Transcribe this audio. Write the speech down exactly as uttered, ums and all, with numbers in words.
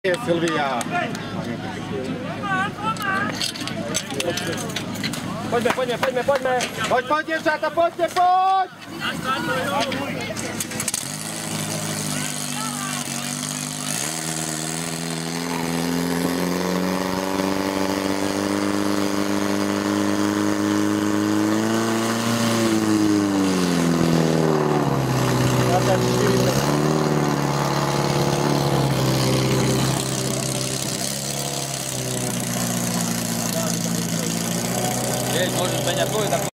Silvia. Pojďme, pojďme, pojďme, pojďme. Pojď, pojď, děvčata, pojďte, pojď! Может, меня будет